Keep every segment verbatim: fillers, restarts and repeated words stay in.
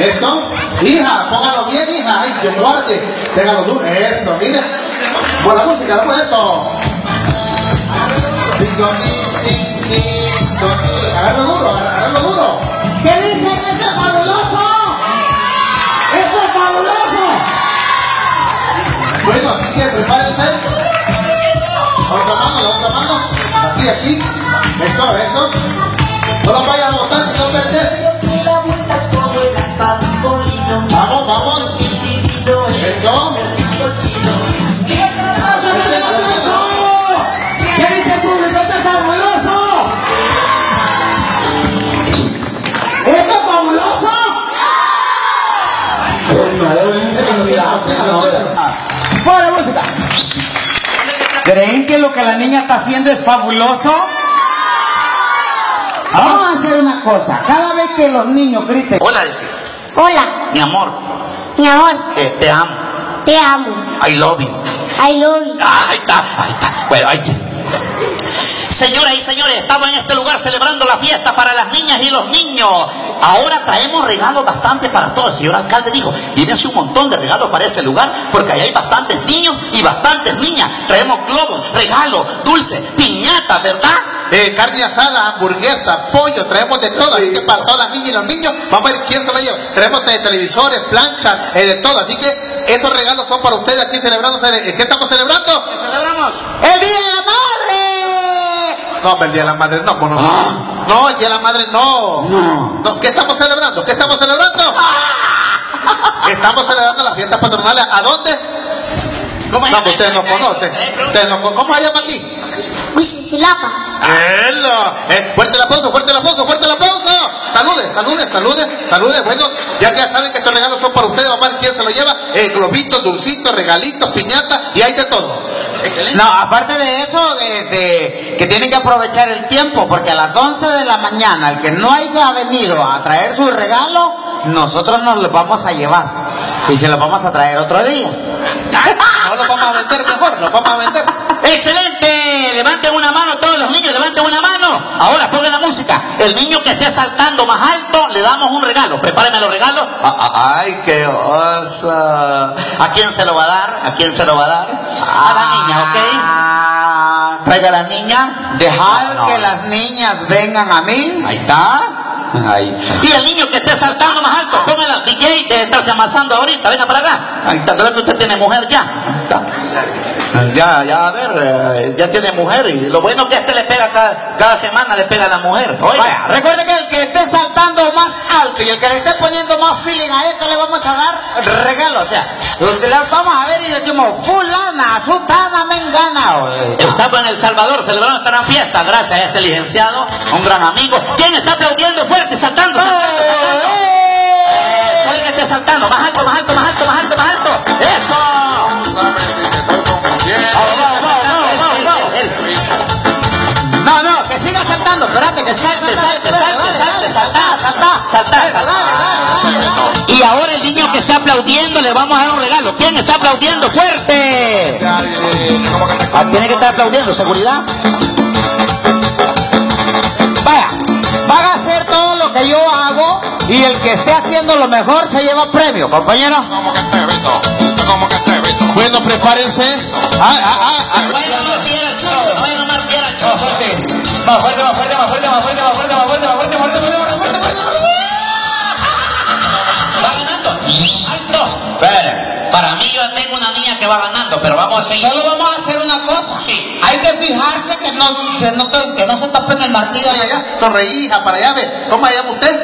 Eso. Hija, póngalo bien, hija. Ay, Dios guarde. Téngalo duro. Eso, mire. Buena música, ¿no? Eso. Agárralo duro, agárralo duro. ¿Qué dicen? ¡Eso es fabuloso! ¡Eso es fabuloso! Bueno, así que prepárense. Otra mano, la otra mano. Aquí, aquí. Eso, eso. No lo vayan a botar, si no perder. Vamos, vamos. Eso. ¿Qué dice el público? ¡Esto es fabuloso! ¿Esto es fabuloso? ¡Fuera música! ¿Creen que lo que la niña está haciendo es fabuloso? Vamos a hacer una cosa. Cada vez que los niños griten... Hola, dice. Hola, Mi amor. mi amor, Te, te amo. te amo. I love you. I love you. Ahí está, ahí está. Bueno, ahí sí. Señoras y señores, estamos en este lugar celebrando la fiesta para las niñas y los niños. Ahora traemos regalos bastante para todos. El señor alcalde dijo, llévense un montón de regalos para ese lugar, porque ahí hay bastantes niños y bastantes niñas. Traemos globos, regalos, dulces, piñatas, ¿verdad? Eh, carne asada, hamburguesa, pollo, traemos de todo, así que para todas las niñas y los niños, vamos a ver quién se lo lleva. Traemos de televisores, planchas, eh, de todo, así que esos regalos son para ustedes aquí celebrando. ¿Qué estamos celebrando? ¿Qué celebramos? ¡El Día de la Madre! No, el Día de la Madre no, pues no. Ah. No, el Día de la Madre no. No. No, ¿qué estamos celebrando? ¿Qué estamos celebrando? Estamos celebrando las fiestas patronales. ¿A dónde? ¿Cómo No, pues ustedes no conocen. Ustedes no con- ¿Cómo se llama aquí? Huichichilapa. ¡Hello! Eh, fuerte el aplauso, fuerte el aplauso, fuerte el aplauso. Salude, salude, salude, salude. Bueno, ya que ya saben que estos regalos son para ustedes, vamos a ver quién se lo lleva. Eh, globitos, dulcitos, regalitos, piñatas y hay de todo. Excelente. No, aparte de eso, de, de- que tienen que aprovechar el tiempo, porque a las once de la mañana, el que no haya venido a traer su regalo, nosotros nos lo vamos a llevar y se lo vamos a traer otro día. No los vamos a vender mejor, los vamos a vender. ¡Excelente! Levanten una mano todos los niños, levanten una mano. Ahora pongan la música. El niño que esté saltando más alto, le damos un regalo. Prepárenme los regalos. Ah, ah, ¡Ay, qué osa! ¿A quién se lo va a dar? ¿A quién se lo va a dar? A la niña, ¿ok? Traiga a la niña. Dejar No, no. que las niñas vengan a mí. Ahí está. Ahí. Y el niño que esté saltando más alto, póngala. D J, de estarse amasando ahorita. Venga para acá. Ahí está. ¿De ver que usted tiene mujer ya? Ahí está. Ya, ya, a ver, eh, ya tiene mujer y lo bueno que este le pega cada, cada semana, le pega a la mujer. Oiga, Vaya, recuerde que el que esté saltando más alto y el que le esté poniendo más feeling a este le vamos a dar regalo. O sea, le vamos a ver y decimos, fulana, sutana, mengana. estamos en El Salvador celebrando esta gran fiesta gracias a este licenciado, un gran amigo. ¿Quién está aplaudiendo fuerte, saltando? saltando, saltando? Oiga, que esté saltando, más alto, más alto, más alto, más alto, más alto. ¡Eso! No, no, que siga saltando, espérate, que Salte, salte, salte, salte, salta, salta, salta, salta. Y ahora el niño que está aplaudiendo le vamos a dar un regalo. ¿Quién está aplaudiendo fuerte? Ah, tiene que estar aplaudiendo, seguridad. Vaya, van a hacer todo lo que yo hago y el que esté haciendo lo mejor se lleva premio, compañero. Bueno, prepárense. Ah, ah, ah, ah. Vayan a martillar al chocho, vayan a martillar al chocho. Más fuerte, más fuerte, más fuerte, más fuerte, más fuerte, más fuerte, más fuerte, más fuerte, más fuerte, más fuerte, más fuerte. Va ganando. Alto. Espere. Para mí yo tengo una niña que va ganando, pero vamos a seguir. Solo vamos a hacer una cosa. Sí. Hay que fijarse que no, que no, to- que no se topen el martillo. Para allá, sonreí, hija, para allá, ve. ¿Cómo se llama usted?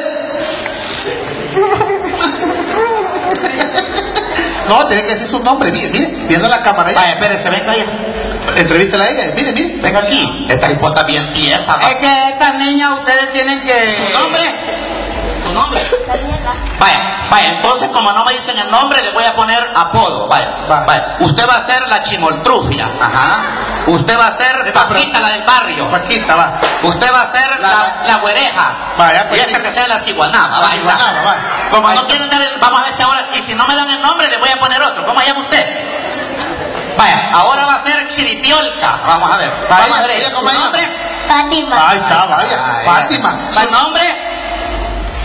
No, tiene que decir su nombre. Mire, mire, viendo la cámara. Vaya, espérese, venga allá. Entrevístela a ella. Mire, mire. Venga aquí. Esta hipota bien tiesa. ¿va? Es que estas niñas ustedes tienen que... ¿Su nombre? ¿Su nombre? Vaya, vaya, entonces como no me dicen el nombre, le voy a poner apodo. Vaya, Va. vaya. Usted va a ser la chimoltrufia. Ajá. Usted va a ser Paquita, la del barrio. Paquita, va. Usted va a ser La- la, la güereja. Vaya, pues Y esta sí. que sea la ciguanaba. La Vaya, ciguanaba, va. Como Ahí no está. quieren dar el, vamos a ver si ahora, y si no me dan el nombre, le voy a poner otro. ¿Cómo se llama usted? Vaya, ahora va a ser Chiripiolca. Vamos a ver. Vaya, Vamos a ver. ella, ¿Su ¿cómo se llama? nombre? Fátima. Ahí está, vaya. Ay, Fátima. ¿Su nombre?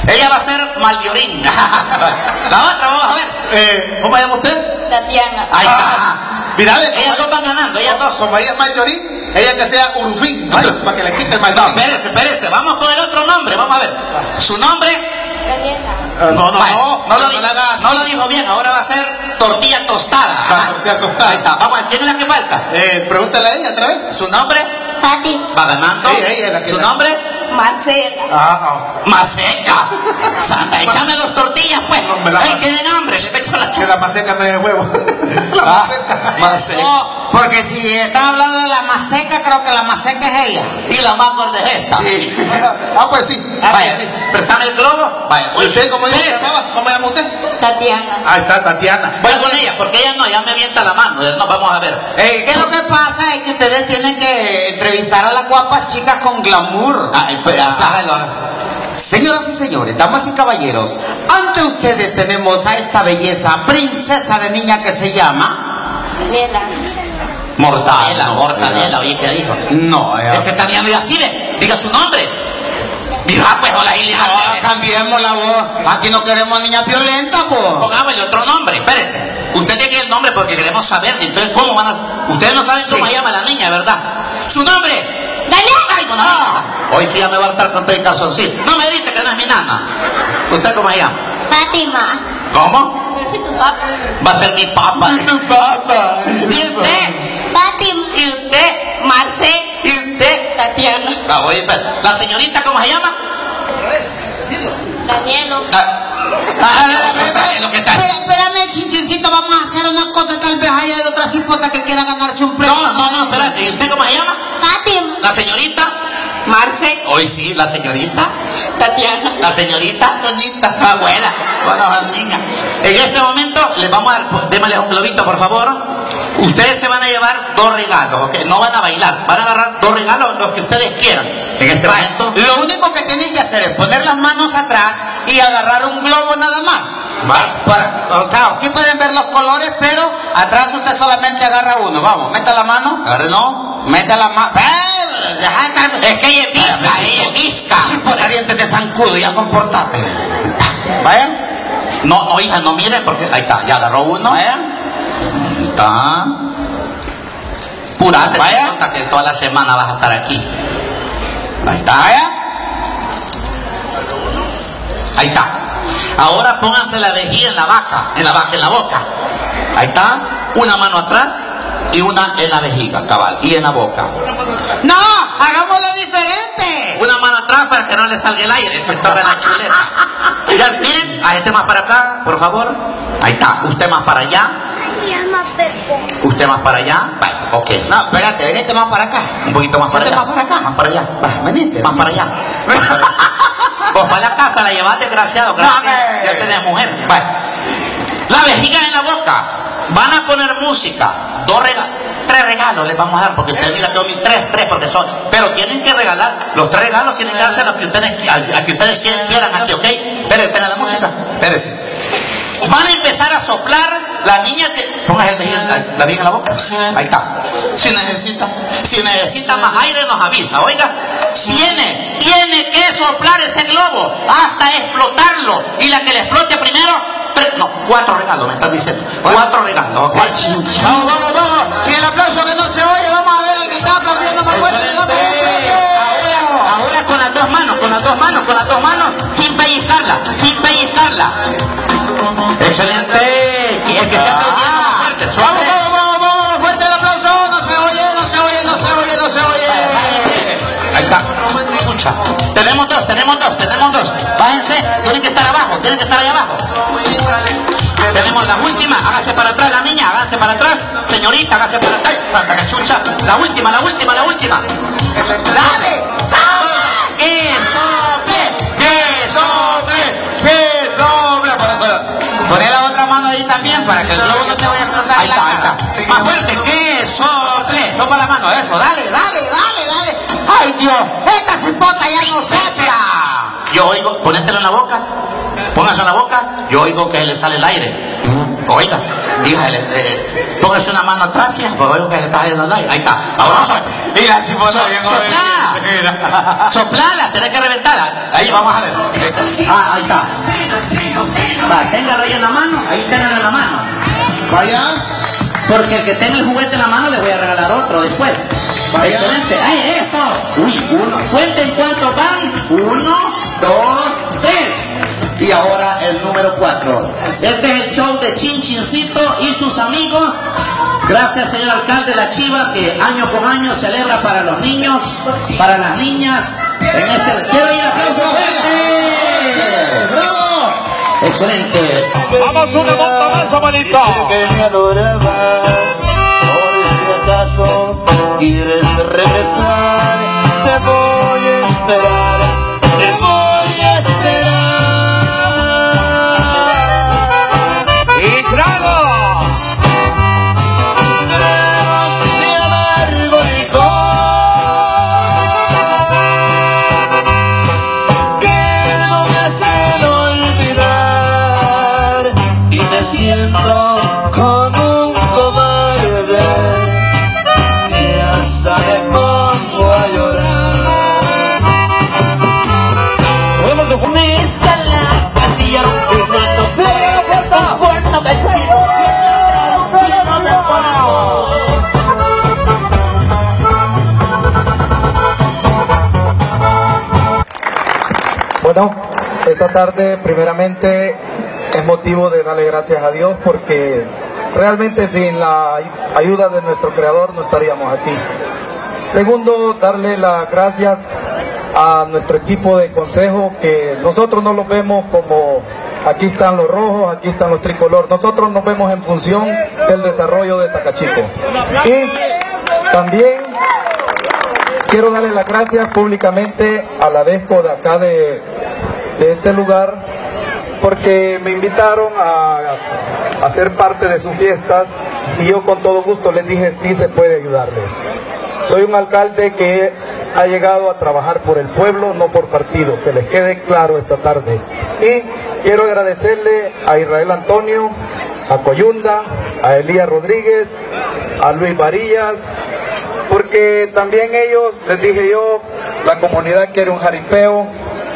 Ella va a ser Maliorín. La otra, vamos a ver. Eh, ¿Cómo se llama usted? Tatiana. Ahí está. Ah, mira, ve, Ellas dos van ganando, ellas dos. como ella es mayorín, ella que sea Urufín, ¿no? Para que le quite el No, mayorín. espérese, espérese. Vamos con el otro nombre. Vamos a ver. Su nombre. Ah, no, no, Vale, no, no, lo, no di- le hagas. no lo dijo bien. Ahora va a ser tortilla tostada. Ah, tortilla tostada. Ahí está. Vamos a ver. ¿Quién es la que falta? Eh, pregúntale a ella otra vez. Su nombre. Fátima. Va ganando. Ella, ella es la que Su la- nombre. Marcela. Ah, ah. Maseca. Santa, échame dos tortillas, pues. No, me la- Ay, tienen hambre. Le echo la Que la maseca no es de huevo. La Ah, maseca. Maseca. No, porque si están hablando de la maseca, creo que la maseca es ella. Y la más gorda es esta. Sí. Ah, pues sí. Ah, Vaya, pues sí. préstame el globo. Vaya, ¿Y usted cómo ella se espérese. llamaba? ¿Cómo se llama usted? Tatiana. Ahí está, Tatiana. Voy con ella, porque ella no, ya me avienta la mano. No, vamos a ver. Eh, ¿Qué es lo que pasa? Es que ustedes tienen que entrevistar a las guapas chicas con glamour. Ay, pues, hágalo. Señoras y señores, damas y caballeros, ante ustedes tenemos a esta belleza princesa de niña que se llama... Lela. Mortadela, Ah, no, mortadela, no. oye, ¿qué dijo? No, eh, Es que está diciendo así, ve. Diga su nombre. Mira, pues, hola, Ilia. no, cambiemos la voz. Aquí no queremos niñas violentas, pues. Pongámosle otro nombre, espérese. Usted tiene el nombre porque queremos saber. Entonces, ¿cómo van a...? Ustedes no saben cómo Sí. se llama la niña, ¿verdad? Su nombre. Daniel. Ay, con la misa. Hoy sí ya me va a estar con todo el calzoncito. No me dice que no es mi nana. ¿Usted cómo se llama? Fátima. ¿Cómo? Yo soy tu papá. Va a ser mi papá. Tu papá. ¿Y usted? Fátima. ¿Y usted? Marcela. ¿Y usted? Tatiana. Ah, oye, espera. ¿La señorita cómo se llama? Danielo. Ah, ah, es lo que está. Espera, espérame, chinchincito, vamos a hacer una cosa. Tal vez haya otra cipota que quiera ganarse un premio. No, no, no, espérate. ¿Y usted cómo se llama? Fátima. ¿La señorita? Marce. Hoy sí, la señorita. Tatiana. La señorita Doñita, tu abuela. Bueno, las niñas. En este momento les vamos a dar, démosle un globito, por favor. Ustedes se van a llevar dos regalos, ¿ok? No van a bailar, van a agarrar dos regalos, los que ustedes quieran. En este momento. Lo único que tienen que hacer es poner las manos atrás y agarrar un globo nada más. Va. Para, o sea, aquí pueden ver los colores, pero atrás usted solamente agarra uno. Vamos, meta la mano. Agárrenlo. Meta la mano. Es que ella es visca, ella es visca. Sí, por dientes de zancudo, ya comportate. Vayan, No, no, hija, no miren, porque ahí está, ya agarró uno. vayan. Ahí está. Purate, Vaya. cuenta que toda la semana vas a estar aquí. Ahí está. Vayan. Ahí está. Ahora pónganse la vejiga en la vaca, en la vaca, en la boca. Ahí está. Una mano atrás y una en la vejiga, cabal, y en la boca. No, hagámoslo diferente. Una mano atrás para que no le salga el aire, se toca la chuleta. Ya, miren, a este más para acá, por favor. Ahí está. Usted más para allá. Mi llama Pepo. Usted más para allá. Vale, ok. No, espérate, venite más para acá. Un poquito más para Vente allá. más para acá. Más para allá. Va, venite. Más para allá. Más para allá. Vos para la casa la llevas desgraciado, gracias. Dame. Ya tenés mujer. Vale. La vejiga en la boca. Van a poner música. Dos regalos. Tres regalos les vamos a dar porque ustedes mira que mis tres, tres porque son. Pero tienen que regalar. Los tres regalos tienen que darse a los que ustedes, a, a que ustedes quieran aquí, ¿ok? Espérense, tengan la música. Espérense. Van a empezar a soplar. La niña te... Ponga el vejiga, la, la vejiga en la boca. Ahí está. Si necesita, si necesita más aire nos avisa. Oiga, tiene, tiene que soplar ese globo hasta explotarlo. Y la que le explote primero, tres, no, cuatro regalos, me están diciendo. Cuatro regalos, ¿ok? Vamos, vamos, vamos. Y el aplauso que no se oye, vamos a ver al que está aplaudiendo más fuerte. Ahora, ahora con las dos manos, con las dos manos, con las dos manos, sin pellizcarla, sin pellizcarla. Excelente. Y el que está aplaudiendo más fuerte, Vamos, suave. vamos, vamos, vamos, fuerte el aplauso. No se oye, no se oye, no se oye, no se oye. Ahí está. Escucha. Tenemos dos, tenemos dos, tenemos dos. Bájense, tienen que estar abajo, tienen que estar ahí abajo. Tenemos la última, hágase para atrás la niña, hágase para atrás. Señorita, hágase para atrás. Santa cachucha. La última, la última, la última. Dale, dale. ¡Que sople! ¡Que sople! ¡Qué doble! Poné la otra mano ahí también para que el globo no te vaya a explotar Ahí en la está, ahí cara. está. Más fuerte, ¡que sople! Toma la mano, eso, dale, dale, dale, dale. ¡Ay, Dios! ¡Esta cipota ya no sopla! Yo oigo, ponételo en la boca, póngase en la boca, yo oigo que le sale el aire. Oiga, dígale, eh, póngase una mano atrás, ya, pues oigo que le está saliendo el aire. Ahí está, ahora suave. Mira, si So, soplá. Soplala, tenés que reventarla. Ahí vamos a ver. Ah, ahí está. Va, téngalo ahí en la mano. Ahí téngalo en la mano. Vaya. Porque el que tenga el juguete en la mano le voy a regalar otro después. Vaya. Excelente. ¡Ay, eso! Uy, uno. Cuenten cuántos van. Uno, dos, tres. Y ahora el número cuatro. Este es el show de Chinchincito y sus amigos. Gracias, señor alcalde La Chiva, que año con año celebra para los niños, para las niñas. En este... ¡Quiero ir aplauso fuerte! ¡Bravo! Excelente. Vamos una monta más, abuelito. Que me adorabas, por si acaso quieres regresar, te voy a esperar, te voy a esperar. Y trago. Tragos de amargo licor que no me hacen olvidar y me siento como un cobarde y hasta me pongo a llorar. Me sala patilla un plato feo, cuerno me siento lleno de polvo. Bueno, esta tarde primeramente es motivo de darle gracias a Dios porque realmente sin la ayuda de nuestro Creador no estaríamos aquí. Segundo, darle las gracias a nuestro equipo de consejo, que nosotros no los vemos como aquí están los rojos, aquí están los tricolor, nosotros nos vemos en función del desarrollo de Tacachico. Y también quiero darle las gracias públicamente a la DESCO de acá de, de este lugar, porque me invitaron a, a ser parte de sus fiestas y yo con todo gusto les dije sí se puede ayudarles. Soy un alcalde que ha llegado a trabajar por el pueblo, no por partido, que les quede claro esta tarde. Y quiero agradecerle a Israel Antonio, a Coyunda, a Elías Rodríguez, a Luis Varillas, porque también ellos, les dije yo, la comunidad quiere un jaripeo.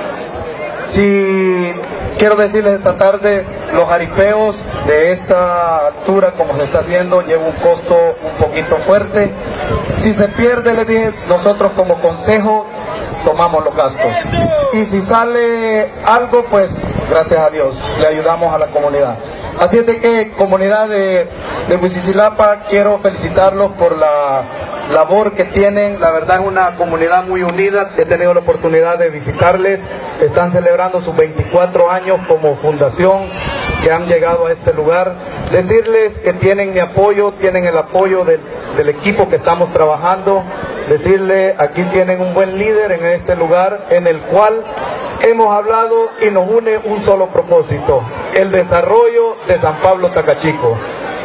Si quiero decirles esta tarde, los jaripeos de esta altura, como se está haciendo, lleva un costo un poquito fuerte. Si se pierde, les dije, nosotros como consejo tomamos los gastos. Y si sale algo, pues gracias a Dios, le ayudamos a la comunidad. Así es de que, comunidad de, de Huichicilapa, quiero felicitarlos por la labor que tienen. La verdad es una comunidad muy unida. He tenido la oportunidad de visitarles. Están celebrando sus veinticuatro años como fundación que han llegado a este lugar. Decirles que tienen mi apoyo, tienen el apoyo del, del equipo que estamos trabajando. Decirle, aquí tienen un buen líder en este lugar, en el cual hemos hablado y nos une un solo propósito: el desarrollo de San Pablo Tacachico.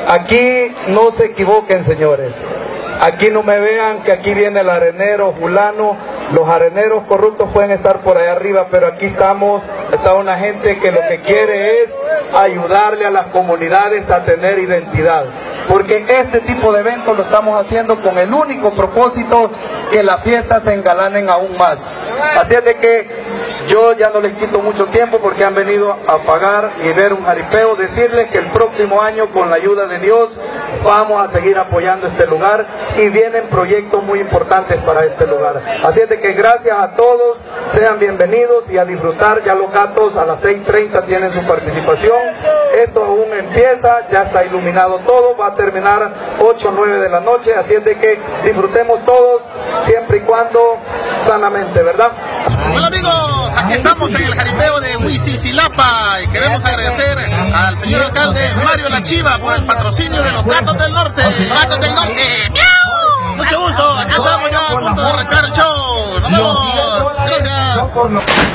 Aquí no se equivoquen, señores. Aquí no me vean que aquí viene el arenero fulano. Los areneros corruptos pueden estar por allá arriba, pero aquí estamos, está una gente que lo que quiere es ayudarle a las comunidades a tener identidad. Porque este tipo de eventos lo estamos haciendo con el único propósito que las fiestas se engalanen aún más. Así es de que yo ya no les quito mucho tiempo porque han venido a pagar y ver un jaripeo. Decirles que el próximo año, con la ayuda de Dios, vamos a seguir apoyando este lugar y vienen proyectos muy importantes para este lugar. Así es de que gracias a todos, sean bienvenidos y a disfrutar. Ya los gatos a las seis treinta tienen su participación. Esto aún empieza, ya está iluminado todo, va a terminar ocho o nueve de la noche. Así es de que disfrutemos todos, siempre y cuando sanamente, ¿verdad? Hola amigos, aquí estamos en el jaripeo de Huichicilapa y queremos agradecer al señor alcalde Mario La Chiva por el patrocinio de los Gatos del Norte. ¡Gatos del Norte! ¡Miau! Mucho gusto, acá estamos ya a punto de arrancar el show. ¡Nos vemos! Gracias.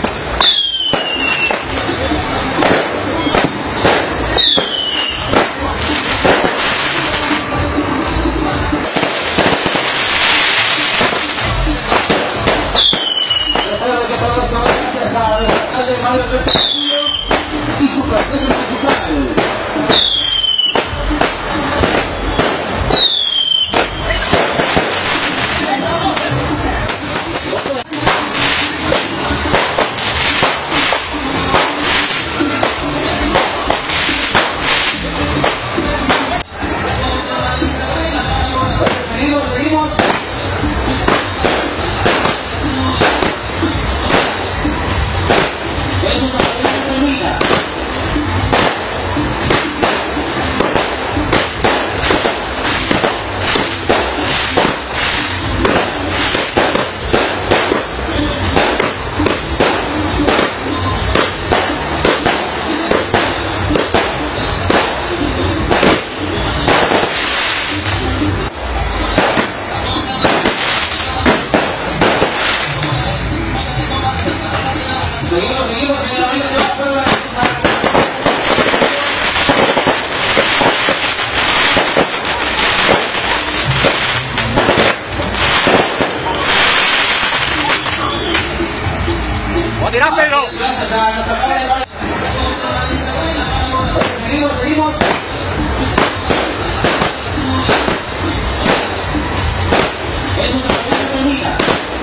y su cartel musical. seguimos. Eso todavía no termina. Seguimos, seguimos, señorita, que va a prueba. ¡O tirás, Pedro! Gracias a nuestra padre. Seguimos, seguimos. Eso todavía no termina.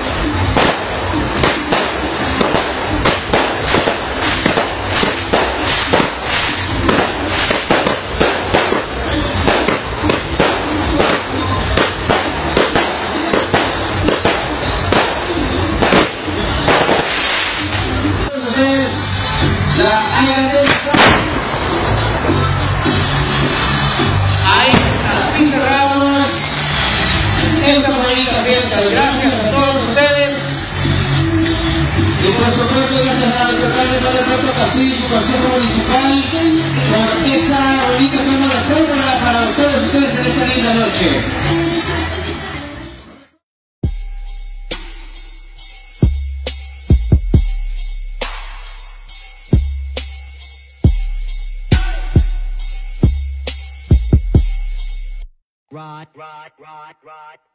La agradezco. Ahí así cerramos esta bonita fiesta. Gracias a todos ustedes. Y por supuesto gracias a nuestro alcalde Padre Roberto Castillo y su consejo municipal por esa bonita forma de fórmula para todos ustedes en esta linda noche. Rod, rod, rod, rod.